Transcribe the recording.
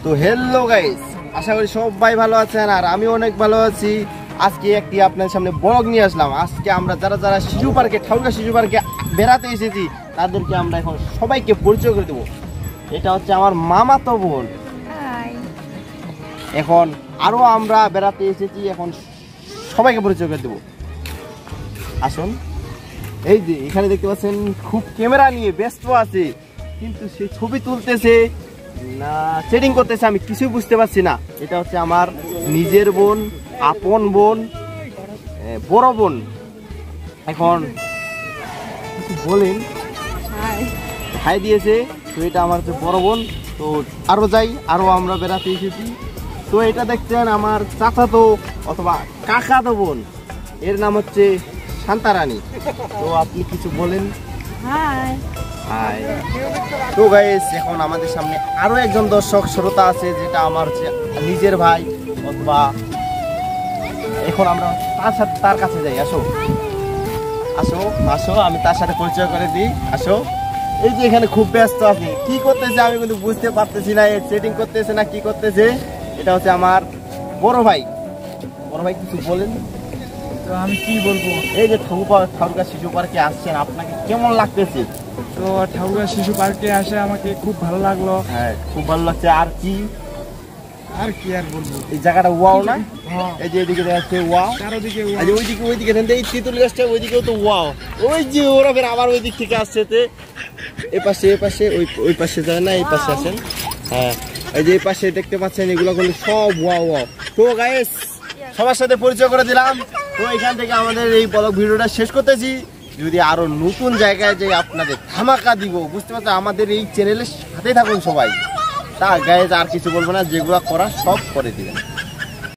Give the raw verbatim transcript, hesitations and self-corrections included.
তো hello guys, আশা করি সবাই ভালো আছেন আর আমি অনেক ভালো আছি। আজকে একটি আপনাদের সামনে ব্লগ নিয়ে আসলাম। আজকে আমরা যারা যারা শিশু পার্কে ঠাকুরগাঁ শিশু পার্কে বেড়াতে এসেছি তাদেরকে আমরা এখন সবাইকে পরিচয় করে দেবো। এটা হচ্ছে আমার মামাতো বোন। এখন আরও আমরা বেড়াতে এসেছি, এখন সবাইকে পরিচয় করে দেবো। আসুন, এই যে এখানে দেখতে পাচ্ছেন খুব ক্যামেরা নিয়ে ব্যস্ত আছে, কিন্তু সে ছবি তুলতেছে না সেটিং করতেছে আমি কিছুই বুঝতে পারছি না। এটা হচ্ছে আমার নিজের বোন, আপন বোন, বড় বোন। এখন কিছু বলেন, ভাই দিয়েছে। তো এটা আমার হচ্ছে বড় বোন। তো আরও যাই, আরও আমরা বেড়াতে এসেছি। তো এটা দেখছেন আমার চাচাতো অথবা কাকাতো বোন, এর নাম হচ্ছে শান্তারানী। তো আপনি কিছু বলেন। High high. তো গাইস, এখন আমাদের সামনে আরো একজন দর্শক শ্রোতা আছে, যেটা আমার হচ্ছে নিজের ভাই অথবা, এখন আমরা তার সাথে তার কাছে যাই। আসো আসো আসো, আমি তার সাথে পরিচয় করে দিই। আসো। এই যে এখানে খুব ব্যস্ত আছে, কি করতেছে আমি কিন্তু বুঝতে পারতেছি না, সেটিং করতেছে না কি করতেছে। এটা হচ্ছে আমার বড় ভাই। বড় ভাই কিছু বলেন। তো আমি কি বলবো, এই যে ঠাকুরগাঁ শিশু পার্কে আসছেন, আপনাকে কেমন লাগতেছে? তো ঠাকুরগাঁ শিশু পার্কে আসে আমাকে খুব ভালো লাগলো। হ্যাঁ, খুব ভালো লাগছে। আর কি আর কি আর বলবো, এই জায়গাটা ওয়াও না? এই যে এদিকে দেখাচ্ছে ওয়াও, চারদিকে ওইদিকে ওইদিকে এই তেঁতুল গাছটা ওইদিকেও তো ওয়াও। ওই যে ওরা ফের আবার ওই দিক থেকে আসছে, এ পাশে এ পাশে ওই ওই পাশে যায় না, এই পাশে আসেন। হ্যাঁ, এই যে এই পাশে দেখতে পাচ্ছেন এগুলো কিন্তু সব ওয়াও ওয়াও। তো গাইস, সবার সাথে পরিচয় করে দিলাম। তো এখান থেকে আমাদের এই ব্লগ ভিডিওটা শেষ করতেছি। যদি আরো নতুন জায়গায় যে আপনাদের ধামাকা দিব, বুঝতে পারছেন, আমাদের এই চ্যানেলের সাথে থাকুন সবাই। তা গাইস আর কিছু বলবো না, যেগুলো করা সব করে দিবেন।